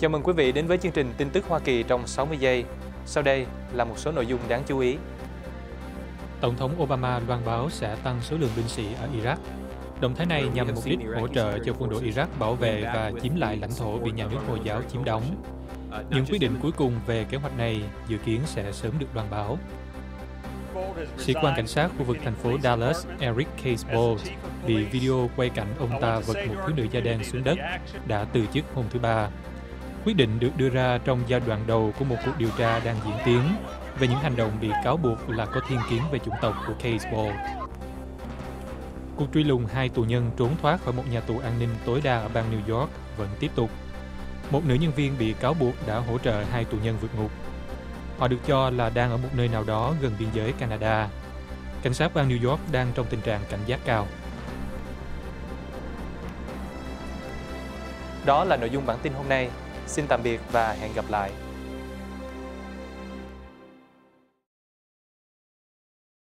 Chào mừng quý vị đến với chương trình tin tức Hoa Kỳ trong 60 giây. Sau đây là một số nội dung đáng chú ý. Tổng thống Obama loan báo sẽ tăng số lượng binh sĩ ở Iraq. Động thái này nhằm mục đích hỗ trợ cho quân đội Iraq bảo vệ và chiếm lại lãnh thổ bị nhà nước Hồi giáo chiếm đóng. Những quyết định cuối cùng về kế hoạch này dự kiến sẽ sớm được loan báo. Sĩ quan cảnh sát khu vực thành phố Dallas, Eric Casebolt, bị video quay cảnh ông ta vật một thiếu nữ da đen xuống đất, đã từ chức hôm thứ Ba. Quyết định được đưa ra trong giai đoạn đầu của một cuộc điều tra đang diễn tiến về những hành động bị cáo buộc là có thiên kiến về chủng tộc của Casebolt. Cuộc truy lùng hai tù nhân trốn thoát khỏi một nhà tù an ninh tối đa ở bang New York vẫn tiếp tục. Một nữ nhân viên bị cáo buộc đã hỗ trợ hai tù nhân vượt ngục. Họ được cho là đang ở một nơi nào đó gần biên giới Canada. Cảnh sát bang New York đang trong tình trạng cảnh giác cao. Đó là nội dung bản tin hôm nay. Xin tạm biệt và hẹn gặp lại.